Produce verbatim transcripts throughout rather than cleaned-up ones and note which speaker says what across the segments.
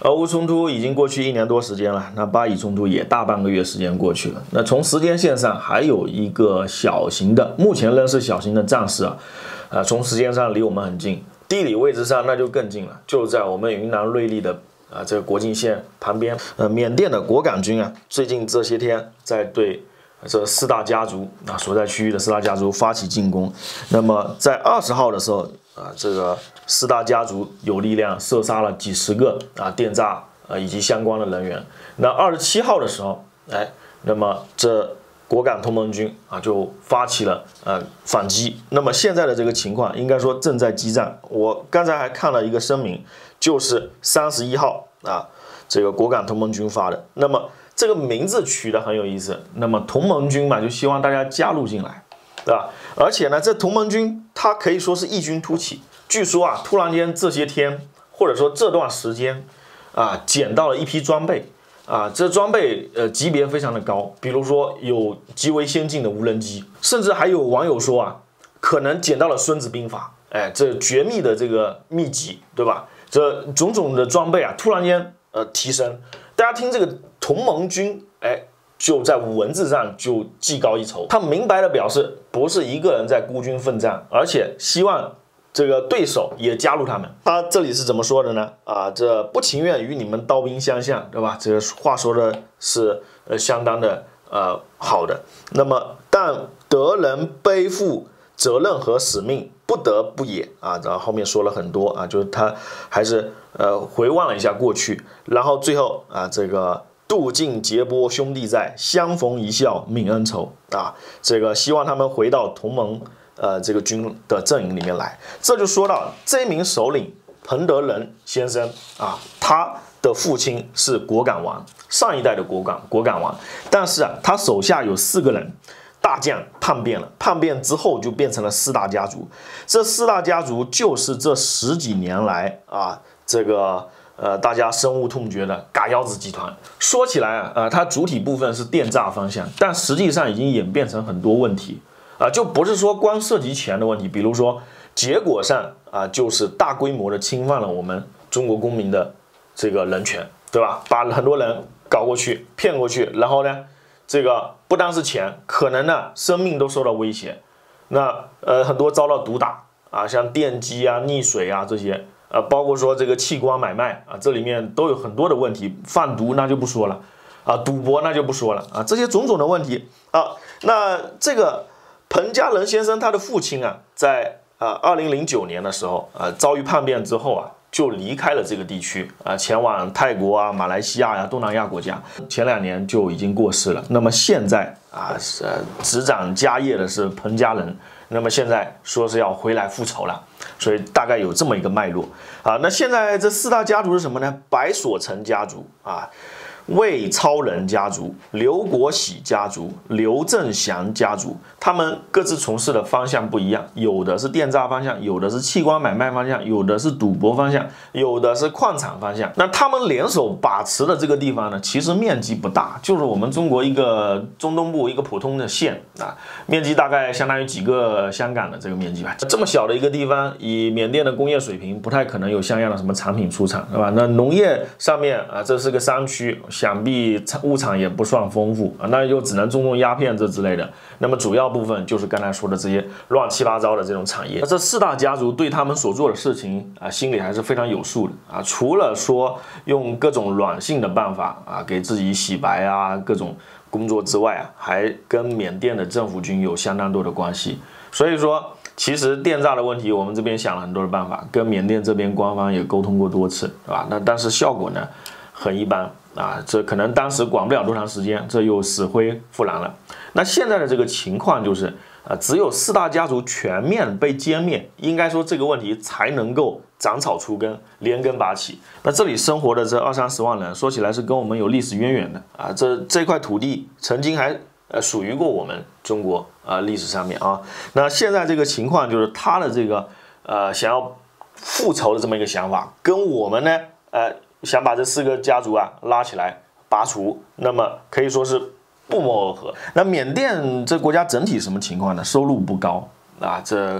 Speaker 1: 俄乌冲突已经过去一年多时间了，那巴以冲突也大半个月时间过去了。那从时间线上还有一个小型的，目前仍是小型的战事啊，呃，从时间上离我们很近，地理位置上那就更近了，就在我们云南瑞丽的啊这个国境线旁边。呃，缅甸的果敢军啊，最近这些天在对这四大家族啊所在区域的四大家族发起进攻。那么在二十号的时候啊，这个四大家族有力量射杀了几十个啊电诈啊以及相关的人员。那二十七号的时候，哎，那么这果敢同盟军啊就发起了呃反击。那么现在的这个情况应该说正在激战。我刚才还看了一个声明，就是三十一号啊这个果敢同盟军发的。那么这个名字取得很有意思，那么同盟军嘛，就希望大家加入进来，对吧？而且呢，这同盟军它可以说是异军突起。据说啊，突然间这些天或者说这段时间啊，捡到了一批装备啊，这装备呃级别非常的高，比如说有极为先进的无人机，甚至还有网友说啊，可能捡到了《孙子兵法》，哎，这绝密的这个秘籍，对吧？这种种的装备啊，突然间呃提升，大家听这个同盟军，哎，就在文字上就技高一筹。他明白的表示，不是一个人在孤军奋战，而且希望这个对手也加入他们。他这里是怎么说的呢？啊，这不情愿与你们刀兵相向，对吧？这个话说的是呃相当的呃好的。那么，但得人背负责任和使命，不得不也啊。然后后面说了很多啊，就是他还是呃回望了一下过去，然后最后啊这个。渡尽劫波兄弟在，相逢一笑泯恩仇啊！这个希望他们回到同盟呃这个军的阵营里面来。这就说到这名首领彭德仁先生啊，他的父亲是果敢王，上一代的果敢果敢王，但是啊，他手下有四个人。大将叛变了，叛变之后就变成了四大家族。这四大家族就是这十几年来啊，这个呃大家深恶痛绝的嘎腰子集团。说起来啊，呃，它主体部分是电诈方向，但实际上已经演变成很多问题啊，就不是说光涉及钱的问题，比如说结果上啊，就是大规模的侵犯了我们中国公民的这个人权，对吧？把很多人搞过去，骗过去，然后呢？这个不单是钱，可能呢生命都受到威胁。那呃很多遭到毒打啊，像电击啊、溺水啊这些，呃包括说这个器官买卖啊，这里面都有很多的问题。贩毒那就不说了啊，赌博那就不说了啊，这些种种的问题啊。那这个彭家人先生他的父亲啊，在啊二零零九年的时候啊遭遇叛变之后啊。就离开了这个地区啊，前往泰国啊、马来西亚呀、啊、东南亚国家。前两年就已经过世了。那么现在啊，是执掌家业的是彭家人。那么现在说是要回来复仇了，所以大概有这么一个脉络啊。那现在这四大家族是什么呢？白所成家族啊。魏超人家族、刘国喜家族、刘正祥家族，他们各自从事的方向不一样，有的是电诈方向，有的是器官买卖方向，有的是赌博方向，有的是矿产方向。那他们联手把持的这个地方呢，其实面积不大，就是我们中国一个中东部一个普通的县啊，面积大概相当于几个香港的这个面积吧。这么小的一个地方，以缅甸的工业水平，不太可能有像样的什么产品出产，是吧？那农业上面啊，这是个山区。想必物产也不算丰富啊，那就只能种种鸦片这之类的。那么主要部分就是刚才说的这些乱七八糟的这种产业。这四大家族对他们所做的事情啊，心里还是非常有数的啊。除了说用各种软性的办法啊，给自己洗白啊，各种工作之外啊，还跟缅甸的政府军有相当多的关系。所以说，其实电诈的问题，我们这边想了很多的办法，跟缅甸这边官方也沟通过多次，是吧？那但是效果呢，很一般。啊，这可能当时管不了多长时间，这又死灰复燃了。那现在的这个情况就是，啊，只有四大家族全面被歼灭，应该说这个问题才能够长草出根，连根拔起。那这里生活的这二三十万人，说起来是跟我们有历史渊源的啊。这这块土地曾经还呃属于过我们中国啊历史上面啊。那现在这个情况就是他的这个呃想要复仇的这么一个想法，跟我们呢呃。想把这四个家族啊拉起来拔除，那么可以说是不谋而合。那缅甸这国家整体什么情况呢？收入不高啊，这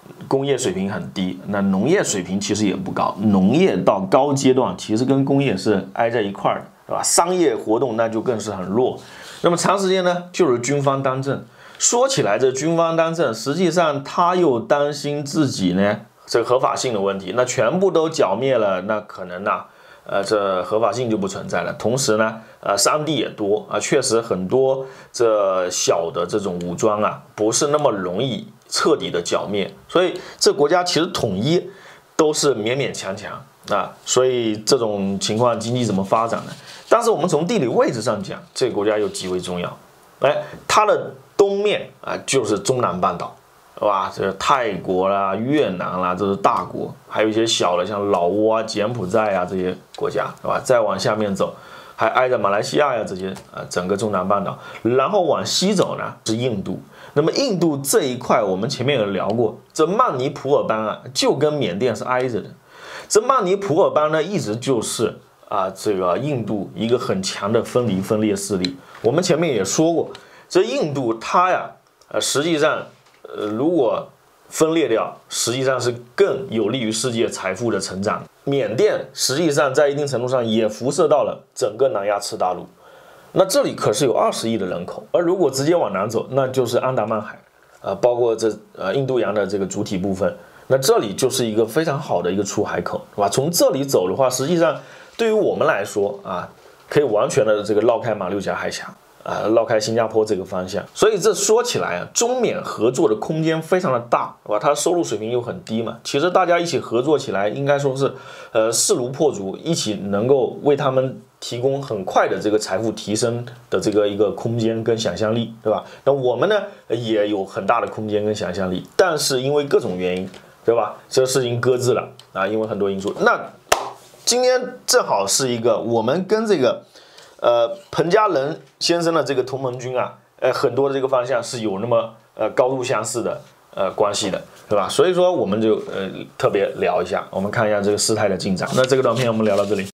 Speaker 1: 工业水平很低，那农业水平其实也不高，农业到高阶段其实跟工业是挨在一块儿的，是吧？商业活动那就更是很弱。那么长时间呢，就是军方当政。说起来，这军方当政，实际上他又担心自己呢这个合法性的问题，那全部都剿灭了，那可能呢、啊，呃，这合法性就不存在了。同时呢，呃，山地也多啊，确实很多这小的这种武装啊，不是那么容易彻底的剿灭，所以这国家其实统一都是勉勉强强啊，所以这种情况经济怎么发展呢？但是我们从地理位置上讲，这个国家又极为重要。哎，它的东面啊就是中南半岛，是吧？这泰国啦、越南啦，这是大国，还有一些小的，像老挝啊、柬埔寨啊这些国家，是吧？再往下面走，还挨着马来西亚呀这些啊，整个中南半岛。然后往西走呢是印度。那么印度这一块，我们前面有聊过，这曼尼普尔邦啊，就跟缅甸是挨着的。这曼尼普尔邦呢，一直就是啊，这个印度一个很强的分离分裂势力。我们前面也说过，这印度它呀，呃，实际上，呃，如果分裂掉，实际上是更有利于世界财富的成长。缅甸实际上在一定程度上也辐射到了整个南亚次大陆。那这里可是有二十亿的人口，而如果直接往南走，那就是安达曼海，呃，包括这呃印度洋的这个主体部分，那这里就是一个非常好的一个出海口，是吧？从这里走的话，实际上对于我们来说啊，可以完全的这个绕开马六甲海峡啊，绕开新加坡这个方向。所以这说起来啊，中缅合作的空间非常的大，是吧？它收入水平又很低嘛，其实大家一起合作起来，应该说是呃势如破竹，一起能够为他们提供很快的这个财富提升的这个一个空间跟想象力，对吧？那我们呢也有很大的空间跟想象力，但是因为各种原因，对吧？这个事情搁置了啊，因为很多因素。那今天正好是一个我们跟这个呃彭家人先生的这个同盟军啊，呃很多的这个方向是有那么呃高度相似的呃关系的，对吧？所以说我们就呃特别聊一下，我们看一下这个事态的进展。那这个短片我们聊到这里。